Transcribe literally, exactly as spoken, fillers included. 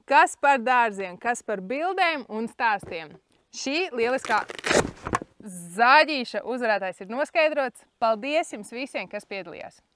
kas par dārziem, kas par bildēm un stāstiem. Šī lieliskā zāģīša uzvarētājs ir noskaidrots. Paldies jums visiem, kas piedalījās!